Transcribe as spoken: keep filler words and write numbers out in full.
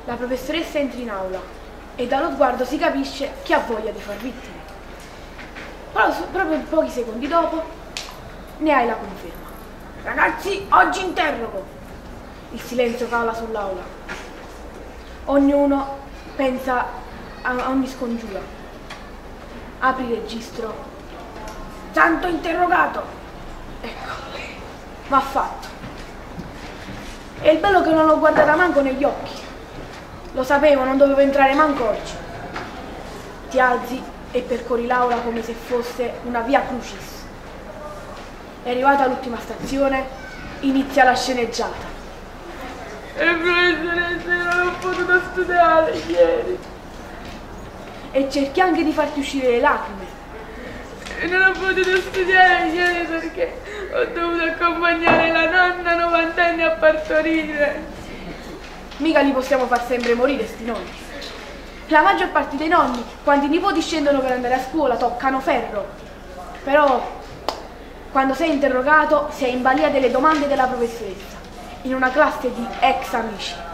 La professoressa entra in aula e dallo sguardo si capisce che ha voglia di far vittime. Però proprio pochi secondi dopo ne hai la conferma. Ragazzi, oggi interrogo. Il silenzio cala sull'aula. Ognuno pensa a ogni scongiura. Apri il registro. Santo interrogato. Ecco, va fatto. E il bello che non l'ho guardata manco negli occhi. Lo sapevo, non dovevo entrare manco oggi. Ti alzi e percorri l'aula come se fosse una via crucis. È arrivata all'ultima stazione, inizia la sceneggiata. E professoressa, non ho potuto studiare ieri. E cerchi anche di farti uscire le lacrime. E non ho potuto studiare ieri perché ho dovuto accompagnare la nonna novantenne a partorire. Mica li possiamo far sempre morire sti nonni. La maggior parte dei nonni, quando i nipoti scendono per andare a scuola, toccano ferro. Però, quando sei interrogato, sei in balia delle domande della professoressa, in una classe di ex amici.